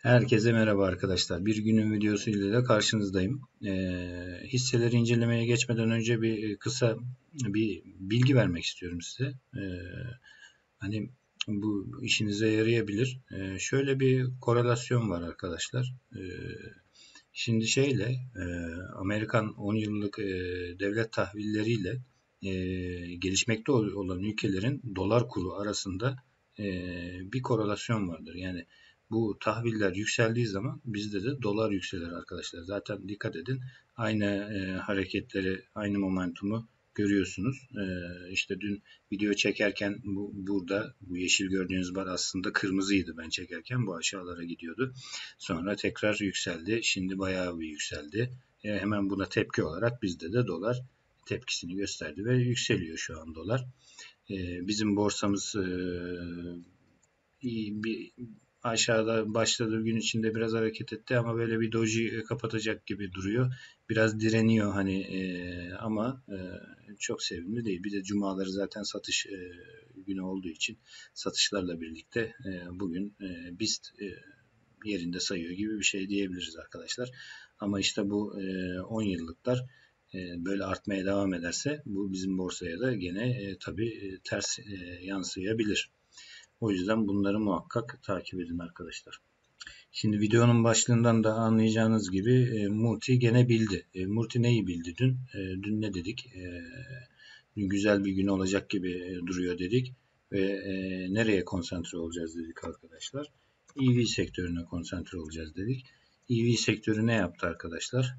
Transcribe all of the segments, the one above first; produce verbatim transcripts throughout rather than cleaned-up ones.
Herkese merhaba arkadaşlar. Bir günün videosu ile de karşınızdayım. Ee, hisseleri incelemeye geçmeden önce bir e, kısa bir bilgi vermek istiyorum size. Ee, hani bu işinize yarayabilir. Ee, şöyle bir korelasyon var arkadaşlar. Ee, şimdi şeyle e, Amerikan on yıllık e, devlet tahvilleriyle e, gelişmekte olan ülkelerin dolar kuru arasında e, bir korelasyon vardır. Yani bu tahviller yükseldiği zaman bizde de dolar yükselir arkadaşlar. Zaten dikkat edin, aynı e, hareketleri, aynı momentumu görüyorsunuz. E, işte dün video çekerken bu, burada bu yeşil gördüğünüz bar aslında kırmızıydı ben çekerken. Bu aşağılara gidiyordu. Sonra tekrar yükseldi. Şimdi bayağı bir yükseldi. E, hemen buna tepki olarak bizde de dolar tepkisini gösterdi ve yükseliyor şu an dolar. E, bizim borsamız e, iyi bir aşağıda başladığı gün içinde biraz hareket etti ama böyle bir doji kapatacak gibi duruyor. Biraz direniyor hani e, ama e, çok sevimli değil. Bir de cumaları zaten satış e, günü olduğu için satışlarla birlikte e, bugün e, BIST e, yerinde sayıyor gibi bir şey diyebiliriz arkadaşlar. Ama işte bu e, on yıllıklar e, böyle artmaya devam ederse bu bizim borsaya da gene e, tabii e, ters e, yansıyabilir. O yüzden bunları muhakkak takip edin arkadaşlar. Şimdi videonun başlığından da anlayacağınız gibi e, Murti gene bildi. E, Murti neyi bildi dün? E, dün ne dedik? E, dün güzel bir gün olacak gibi e, duruyor dedik. Ve e, nereye konsantre olacağız dedik arkadaşlar. E V sektörüne konsantre olacağız dedik. E V sektörü ne yaptı arkadaşlar?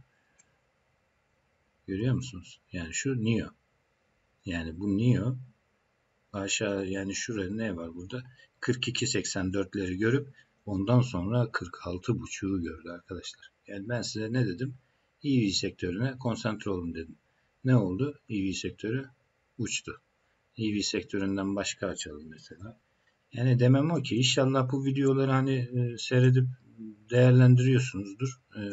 Görüyor musunuz? Yani şu N I O. Yani bu N I O aşağı, yani şurada ne var burada? kırk iki seksen dörtleri görüp ondan sonra kırk altı buçuğu gördü arkadaşlar. Yani ben size ne dedim? E V sektörüne konsantre olun dedim. Ne oldu? E V sektörü uçtu. E V sektöründen başka açalım mesela. Yani demem o ki inşallah bu videoları hani e, seyredip değerlendiriyorsunuzdur. E,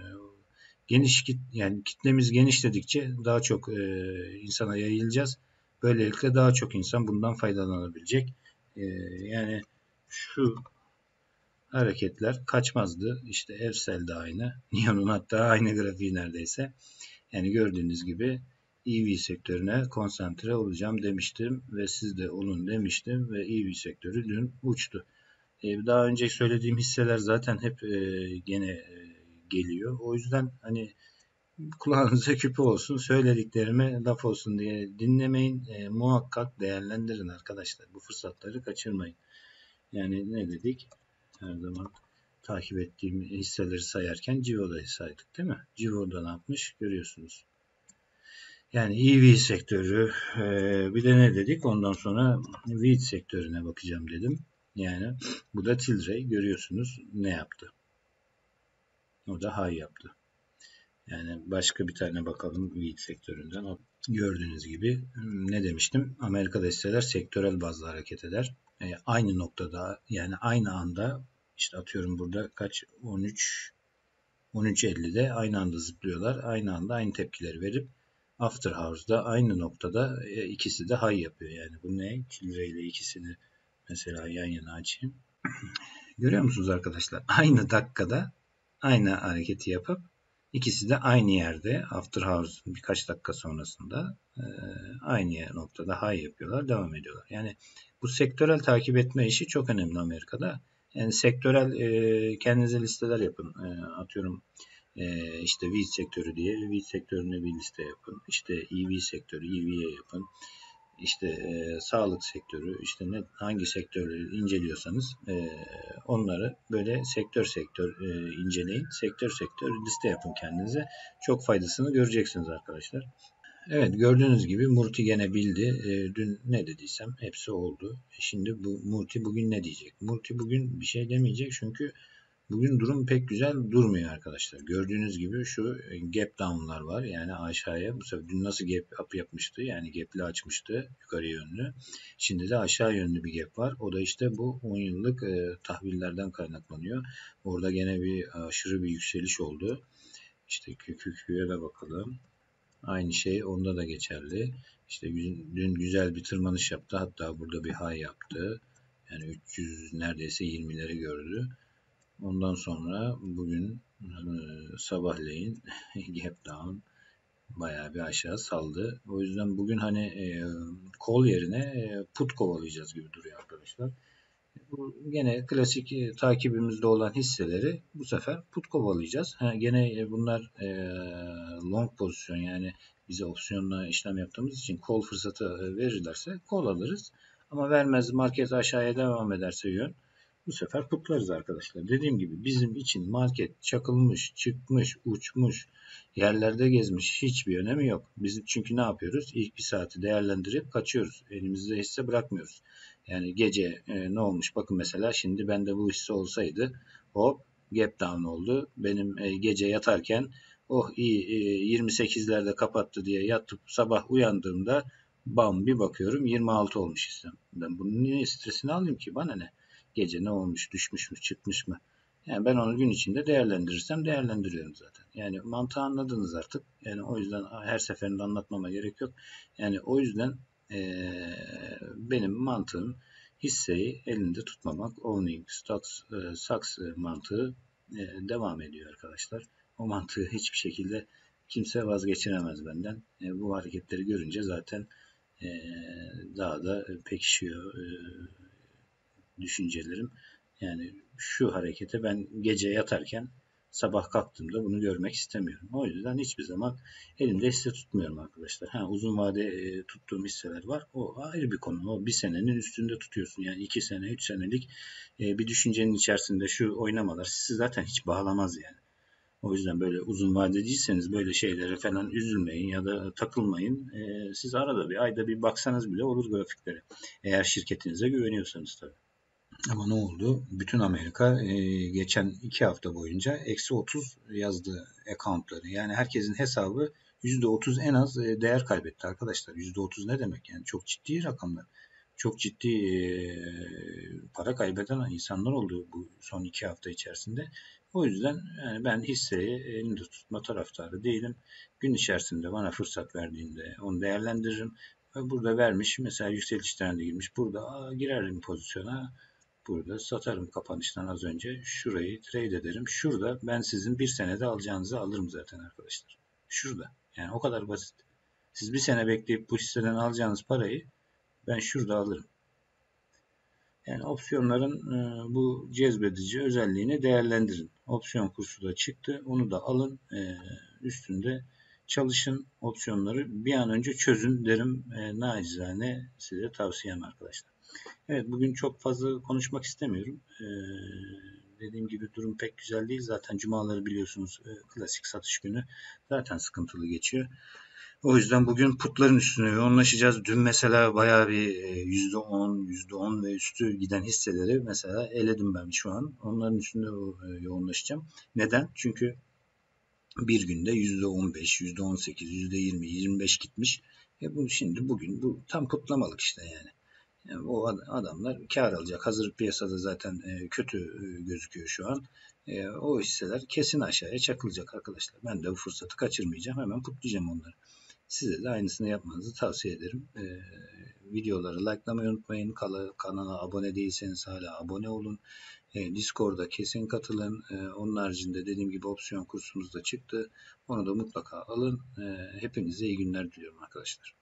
geniş kit yani kitlemiz genişledikçe daha çok e, insana yayılacağız. Böylelikle daha çok insan bundan faydalanabilecek. E, yani şu hareketler kaçmazdı. İşte Evsel de aynı. Neon'un hatta aynı grafiği neredeyse. Yani gördüğünüz gibi E V sektörüne konsantre olacağım demiştim ve siz de olun demiştim ve E V sektörü dün uçtu. E, daha önce söylediğim hisseler zaten hep e, gene e, geliyor. O yüzden hani kulağınıza küpe olsun, söylediklerime laf olsun diye dinlemeyin. E, muhakkak değerlendirin arkadaşlar. Bu fırsatları kaçırmayın. Yani ne dedik? Her zaman takip ettiğim hisseleri sayarken Civo'da saydık değil mi? Civo'da ne yapmış? Görüyorsunuz. Yani E V sektörü, e, bir de ne dedik? Ondan sonra wheat sektörüne bakacağım dedim. Yani bu da Tilray, görüyorsunuz ne yaptı? O da high yaptı. Yani başka bir tane bakalım wheat sektöründen. O, gördüğünüz gibi ne demiştim? Amerika'da hisseler sektörel bazda hareket eder. E, aynı noktada, yani aynı anda, işte atıyorum burada kaç? on üç on üç elli'de aynı anda zıplıyorlar. Aynı anda aynı tepkileri verip After Hours'da aynı noktada e, ikisi de high yapıyor. Yani bu ne? Tilray ile ikisini mesela yan yana açayım. Görüyor musunuz arkadaşlar? Aynı dakikada aynı hareketi yapıp ikisi de aynı yerde After Hours birkaç dakika sonrasında e, aynı noktada high yapıyorlar, devam ediyorlar. Yani bu sektörel takip etme işi çok önemli Amerika'da. Yani sektörel e, kendinize listeler yapın. E, atıyorum e, işte wheat sektörü diye wheat sektörüne bir liste yapın. İşte E V sektörü, E V'ye yapın. İşte e, sağlık sektörü, işte ne hangi sektörleri inceliyorsanız e, onları böyle sektör sektör e, inceleyin. Sektör sektör liste yapın kendinize. Çok faydasını göreceksiniz arkadaşlar. Evet, gördüğünüz gibi Murti gene bildi. E, dün ne dediysem hepsi oldu. E, şimdi bu Murti bugün ne diyecek? Murti bugün bir şey demeyecek çünkü bugün durum pek güzel durmuyor arkadaşlar. Gördüğünüz gibi şu gap down'lar var. Yani aşağıya bu sefer dün nasıl gap up yapmıştı? Yani gap'li açmıştı yukarı yönlü. Şimdi de aşağı yönlü bir gap var. O da işte bu on yıllık e, tahvillerden kaynaklanıyor. Orada gene bir aşırı bir yükseliş oldu. İşte Q Q Q'ye de bakalım. Aynı şey onda da geçerli. İşte dün güzel bir tırmanış yaptı. Hatta burada bir high yaptı. Yani üç yüz neredeyse yirmileri gördü. Ondan sonra bugün e, sabahleyin gap down bayağı bir aşağı saldı. O yüzden bugün hani e, call yerine e, put kovalayacağız gibi duruyor arkadaşlar. Bu gene klasik e, takibimizde olan hisseleri bu sefer put kovalayacağız. Ha, gene e, bunlar e, long pozisyon, yani bize opsiyonla işlem yaptığımız için call fırsatı e, verirlerse call alırız. Ama vermez, market aşağıya devam ederse yön, bu sefer putlarız arkadaşlar. Dediğim gibi bizim için market çakılmış, çıkmış, uçmuş, yerlerde gezmiş hiçbir önemi yok. Biz çünkü ne yapıyoruz? İlk bir saati değerlendirip kaçıyoruz. Elimizde hisse bırakmıyoruz. Yani gece e, ne olmuş? Bakın mesela şimdi bende bu hisse olsaydı hop gap down oldu. Benim e, gece yatarken oh iyi e, yirmi sekizlerde kapattı diye yatıp sabah uyandığımda bam bir bakıyorum yirmi altı olmuş hissem. Ben bunun niye stresini alayım ki? Bana ne? Gece ne olmuş, düşmüş mü, çıkmış mı? Yani ben onu gün içinde değerlendirirsem değerlendiriyorum zaten. Yani mantığı anladınız artık. Yani o yüzden her seferinde anlatmama gerek yok. Yani o yüzden ee, benim mantığım hisseyi elinde tutmamak. Owning stocks, e, stocks mantığı e, devam ediyor arkadaşlar. O mantığı hiçbir şekilde kimse vazgeçiremez benden. E, bu hareketleri görünce zaten e, daha da pekişiyor e, düşüncelerim. Yani şu harekete ben gece yatarken sabah kalktığımda bunu görmek istemiyorum. O yüzden hiçbir zaman elimde hisse tutmuyorum arkadaşlar. Ha, uzun vade e, tuttuğum hisseler var. O ayrı bir konu. O bir senenin üstünde tutuyorsun. Yani iki sene, üç senelik e, bir düşüncenin içerisinde şu oynamalar sizi zaten hiç bağlamaz yani. O yüzden böyle uzun vadeciyseniz böyle şeylere falan üzülmeyin ya da takılmayın. E, siz arada bir ayda bir baksanız bile olur grafiklere. Eğer şirketinize güveniyorsanız tabii. Ama ne oldu? Bütün Amerika e, geçen iki hafta boyunca eksi otuz yazdı accountları. Yani herkesin hesabı yüzde otuz en az e, değer kaybetti arkadaşlar. yüzde otuz ne demek? Yani çok ciddi rakamlar. Çok ciddi e, para kaybeden insanlar oldu bu son iki hafta içerisinde. O yüzden yani ben hisseyi elimde tutma taraftarı değilim. Gün içerisinde bana fırsat verdiğinde onu değerlendiririm. Burada vermiş mesela yükseliş trendi girmiş. Burada aa, girerim pozisyona. Burada satarım kapanıştan az önce. Şurayı trade ederim. Şurada ben sizin bir senede alacağınızı alırım zaten arkadaşlar. Şurada. Yani o kadar basit. Siz bir sene bekleyip bu hisseden alacağınız parayı ben şurada alırım. Yani opsiyonların e, bu cezbedici özelliğini değerlendirin. Opsiyon kursu da çıktı. Onu da alın. E, üstünde çalışın. Opsiyonları bir an önce çözün derim. E, nacizane size tavsiyem arkadaşlar. Evet, bugün çok fazla konuşmak istemiyorum. Ee, dediğim gibi durum pek güzel değil. Zaten cumaları biliyorsunuz e, klasik satış günü. Zaten sıkıntılı geçiyor. O yüzden bugün putların üstüne yoğunlaşacağız. Dün mesela bayağı bir e, yüzde on, yüzde on ve üstü giden hisseleri mesela eledim ben şu an. Onların üstünde e, yoğunlaşacağım. Neden? Çünkü bir günde yüzde on beş, yüzde on sekiz, yüzde yirmi, yirmi beş gitmiş. E bu şimdi bugün bu tam kutlamalık işte yani. Yani o adamlar kar alacak. Hazır piyasada zaten e, kötü e, gözüküyor şu an. E, o hisseler kesin aşağıya çakılacak arkadaşlar. Ben de bu fırsatı kaçırmayacağım. Hemen putlayacağım onları. Size de aynısını yapmanızı tavsiye ederim. E, videoları likelamayı unutmayın. Kanala abone değilseniz hala abone olun. E, Discord'a kesin katılın. E, onun haricinde dediğim gibi opsiyon kursumuz da çıktı. Onu da mutlaka alın. E, hepinize iyi günler diliyorum arkadaşlar.